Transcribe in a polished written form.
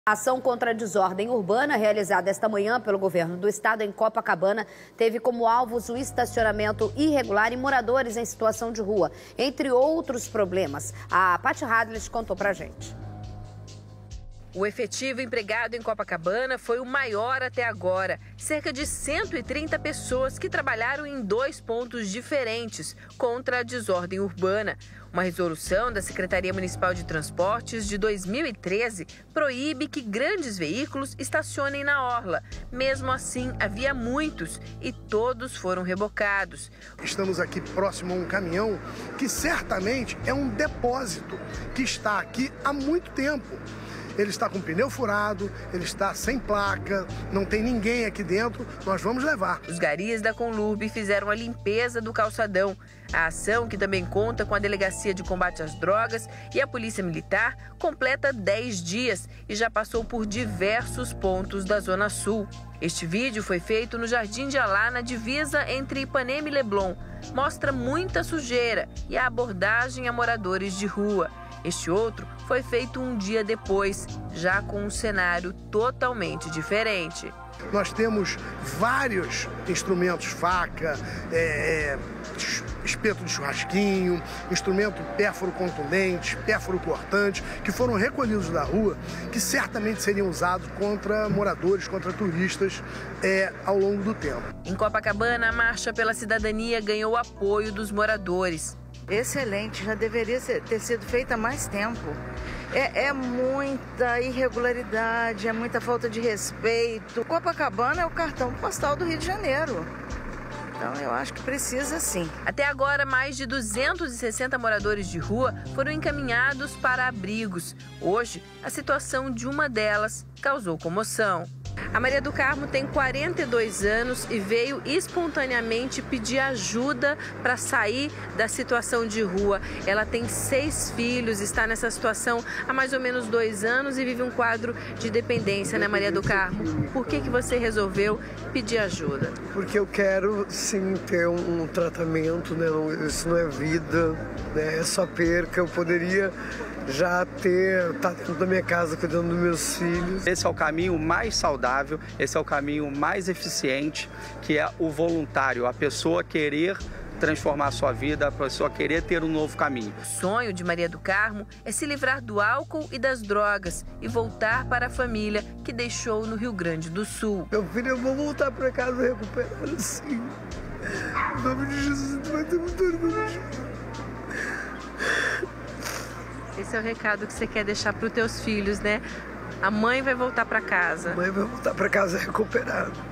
A ação contra a desordem urbana, realizada esta manhã pelo governo do estado em Copacabana, teve como alvos o estacionamento irregular e moradores em situação de rua, entre outros problemas. A Paty Hadley contou pra gente. O efetivo empregado em Copacabana foi o maior até agora. Cerca de 130 pessoas que trabalharam em 2 pontos diferentes contra a desordem urbana. Uma resolução da Secretaria Municipal de Transportes de 2013 proíbe que grandes veículos estacionem na orla. Mesmo assim, havia muitos e todos foram rebocados. Estamos aqui próximo a um caminhão que certamente é um depósito que está aqui há muito tempo. Ele está com o pneu furado, ele está sem placa, não tem ninguém aqui dentro, nós vamos levar. Os garis da Conlurb fizeram a limpeza do calçadão. A ação, que também conta com a Delegacia de Combate às Drogas e a Polícia Militar, completa 10 dias e já passou por diversos pontos da Zona Sul. Este vídeo foi feito no Jardim de Alá, na divisa entre Ipanema e Leblon. Mostra muita sujeira e a abordagem a moradores de rua. Este outro foi feito um dia depois, já com um cenário totalmente diferente. Nós temos vários instrumentos, faca, espeto de churrasquinho, instrumento pérfuro contundente, pérfuro cortante, que foram recolhidos da rua, que certamente seriam usados contra moradores, contra turistas ao longo do tempo. Em Copacabana, a Marcha pela Cidadania ganhou o apoio dos moradores. Excelente, já deveria ter sido feita há mais tempo. É muita irregularidade, é muita falta de respeito. Copacabana é o cartão postal do Rio de Janeiro. Então eu acho que precisa sim. Até agora, mais de 260 moradores de rua foram encaminhados para abrigos. Hoje, a situação de uma delas causou comoção. A Maria do Carmo tem 42 anos e veio espontaneamente pedir ajuda para sair da situação de rua. Ela tem 6 filhos, está nessa situação há mais ou menos 2 anos e vive um quadro de dependência, né, Maria do Carmo? Por que você resolveu pedir ajuda? Porque eu quero, sim, ter um tratamento, né? Isso não é vida, né? É só perca. Eu poderia já estar dentro da minha casa cuidando dos meus filhos. Esse é o caminho mais saudável, esse é o caminho mais eficiente, que é o voluntário, a pessoa querer transformar a sua vida, a pessoa querer ter um novo caminho. O sonho de Maria do Carmo é se livrar do álcool e das drogas e voltar para a família que deixou no Rio Grande do Sul. Meu filho, eu vou voltar para casa recuperado, sim. Em nome de Jesus, vai ter muito orgulho. Esse é o recado que você quer deixar para os teus filhos, né? A mãe vai voltar para casa. A mãe vai voltar para casa recuperada.